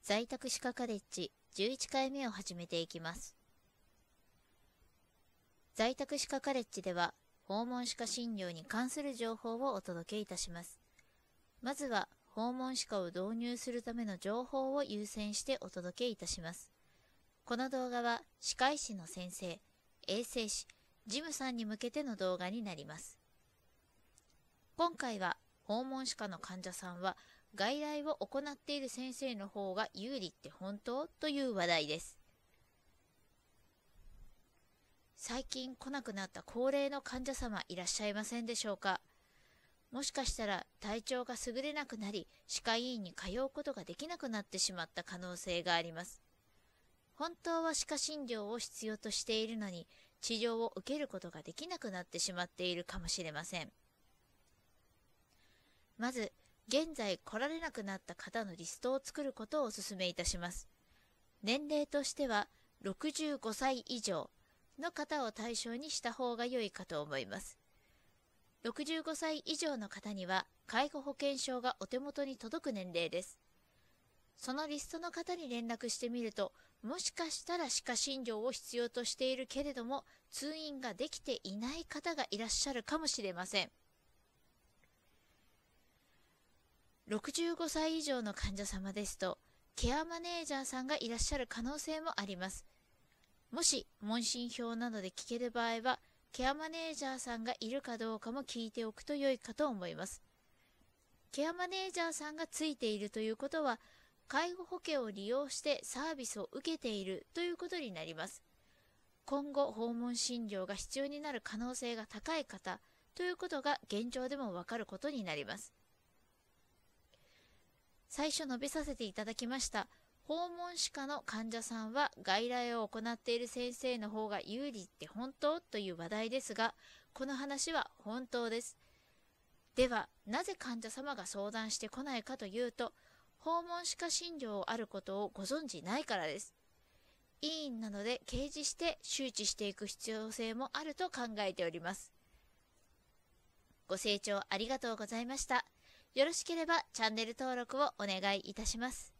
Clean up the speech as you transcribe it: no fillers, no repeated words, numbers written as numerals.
在宅歯科カレッジ11回目を始めていきます。在宅歯科カレッジでは、訪問歯科診療に関する情報をお届けいたします。まずは、訪問歯科を導入するための情報を優先してお届けいたします。この動画は、歯科医師の先生、衛生士、事務さんに向けての動画になります。今回は、訪問歯科の患者さんは、外来を行っている先生の方が有利って本当？という話題です。最近来なくなった高齢の患者様いらっしゃいませんでしょうか？もしかしたら体調が優れなくなり、歯科医院に通うことができなくなってしまった可能性があります。本当は歯科診療を必要としているのに、治療を受けることができなくなってしまっているかもしれません。まず、現在来られなくなった方のリストを作ることをお勧めいたします。年齢としては65歳以上の方を対象にした方が良いかと思います。65歳以上の方には介護保険証がお手元に届く年齢です。そのリストの方に連絡してみると、もしかしたら歯科診療を必要としているけれども通院ができていない方がいらっしゃるかもしれません。65歳以上の患者様ですと、ケアマネージャーさんがいらっしゃる可能性もあります。もし問診票などで聞ける場合は、ケアマネージャーさんがいるかどうかも聞いておくと良いかと思います。ケアマネージャーさんがついているということは、介護保険を利用してサービスを受けているということになります。今後訪問診療が必要になる可能性が高い方ということが現状でもわかることになります。最初述べさせていただきました訪問歯科の患者さんは外来を行っている先生の方が有利って本当？という話題ですが、この話は本当です。では、なぜ患者様が相談してこないかというと、訪問歯科診療あることをご存じないからです。医院なので掲示して周知していく必要性もあると考えております。ご清聴ありがとうございました。よろしければチャンネル登録をお願いいたします。